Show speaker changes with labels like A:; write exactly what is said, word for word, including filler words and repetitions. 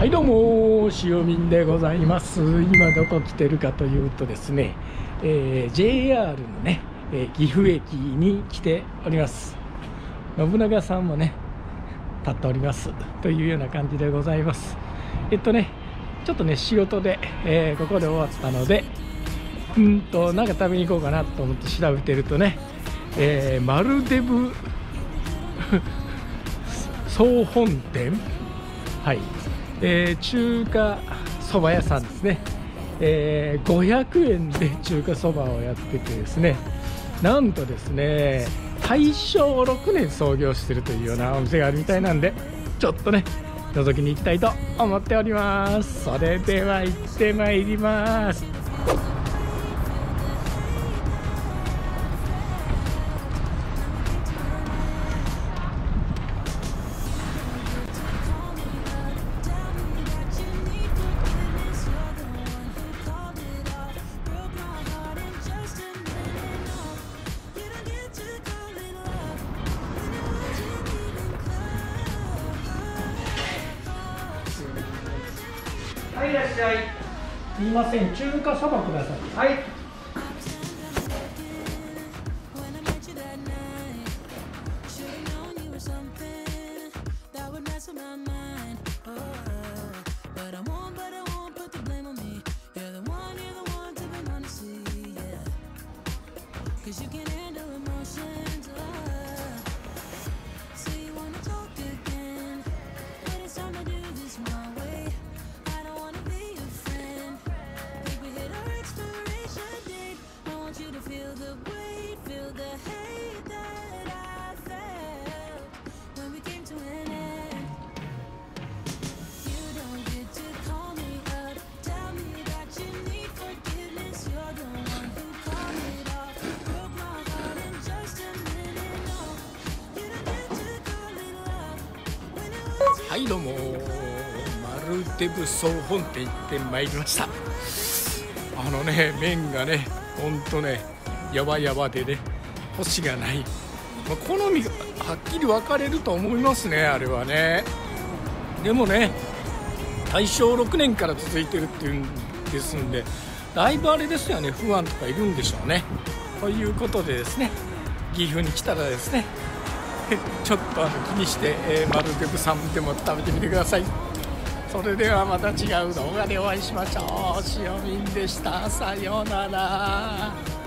A: はいどうも、塩民でございます。今どこ来てるかというとですね、えー、ジェイアール のね、えー、岐阜駅に来ております。信長さんもね立っておりますというような感じでございます。えっとねちょっとね仕事で、えー、ここで終わったのでうんとなんか食べに行こうかなと思って調べてるとね、えー、マルデブ総本店、はい、えー、中華そば屋さんですね、えー、ごひゃくえんで中華そばをやっててですね、なんとですね大正ろくねん創業しているというようなお店があるみたいなんで、ちょっとね覗きに行きたいと思っております。それでは行ってまいります。はい、いらっしゃい。すみません、中華そばください。はい。はいどうも、マルデブ総本店行ってまいりました。あのね麺がねほんとねやばやばでねコシがない、まあ、好みがはっきり分かれると思いますね、あれはね。でもね大正ろくねんから続いてるっていうんですんで、だいぶあれですよね、不安とかいるんでしょうね。ということでですね、岐阜に来たらですねちょっとあの気にして、えー、マルデブさんでも食べてみてください。それではまた違う動画でお会いしましょう。塩民でした。さようなら。